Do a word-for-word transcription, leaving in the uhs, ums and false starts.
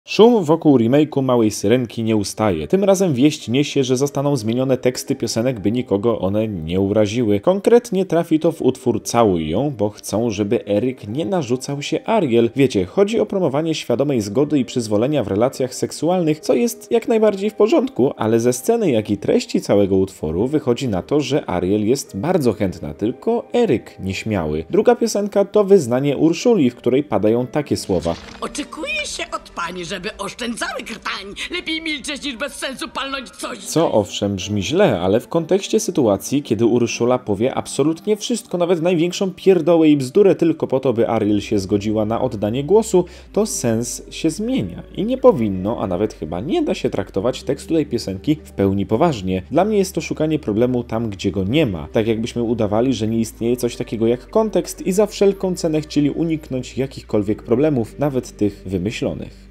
Szum wokół remake'u Małej Syrenki nie ustaje. Tym razem wieść niesie, że zostaną zmienione teksty piosenek, by nikogo one nie uraziły. Konkretnie trafi to w utwór Całuj ją, bo chcą, żeby Eryk nie narzucał się Ariel. Wiecie, chodzi o promowanie świadomej zgody i przyzwolenia w relacjach seksualnych, co jest jak najbardziej w porządku, ale ze sceny, jak i treści całego utworu wychodzi na to, że Ariel jest bardzo chętna, tylko Eryk nieśmiały. Druga piosenka to wyznanie Urszuli, w której padają takie słowa. Oczekuje się od pani, żeby oszczędzały krtań. Lepiej milczeć niż bez sensu palnąć coś. Co owszem brzmi źle, ale w kontekście sytuacji, kiedy Urszula powie absolutnie wszystko, nawet największą pierdołę i bzdurę tylko po to, by Ariel się zgodziła na oddanie głosu, to sens się zmienia. I nie powinno, a nawet chyba nie da się traktować tekstu tej piosenki w pełni poważnie. Dla mnie jest to szukanie problemu tam, gdzie go nie ma. Tak jakbyśmy udawali, że nie istnieje coś takiego jak kontekst i za wszelką cenę chcieli uniknąć jakichkolwiek problemów, nawet tych wymyślonych.